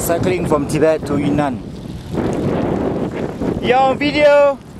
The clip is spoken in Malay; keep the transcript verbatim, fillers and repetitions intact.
cycling from Tibet to Yunnan. You're on video!